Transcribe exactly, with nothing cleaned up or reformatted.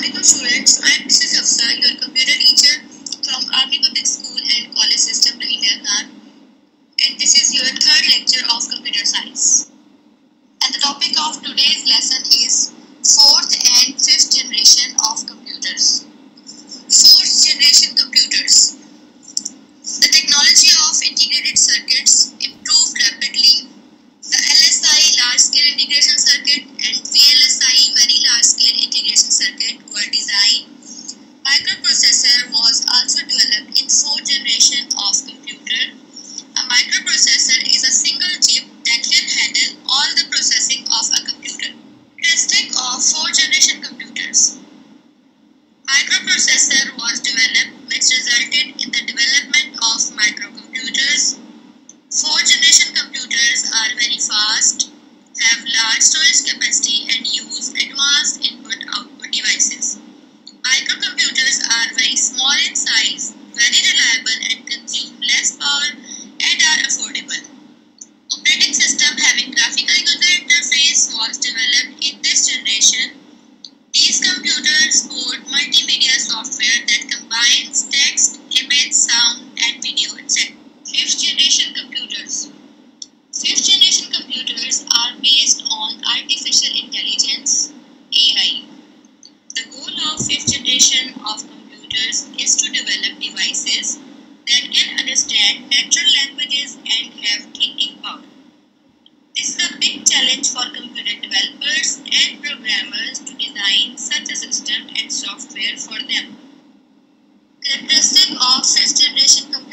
Assalamualaikum students, I am Missus Hafsa, your computer teacher from Army Public School and College System, Rahimia Khan, and this is your third lecture of computer science. And the topic of today's lesson is fourth and fifth generation of computers. Fourth generation computers. The technology of integrated circuits improved rapidly. The L S I large-scale integration circuit and V L S I very large-scale integration circuit were designed. Microprocessor was also developed in fourth generation of computer. A microprocessor is a single chip that can handle all the processing of a computer. Characteristic of fourth generation computers. Microprocessor was developed which resulted in the development of microcomputers. Fourth generation computers are very fast, have large storage capacity and use advanced input-output devices. Microcomputers are very small in size, very reliable and consume less power and are affordable. Operating system having graphical user interface was developed in this generation. These computers support multimedia software that combines text, image, sound and video, et cetera. Fifth generation computers. Fifth generation computers are based on artificial intelligence, A I. The goal of fifth generation of computers is to develop devices that can understand natural languages and have thinking power. This is a big challenge for computer developers and programmers to design such a system and software for them. Characteristic of fifth generation computers.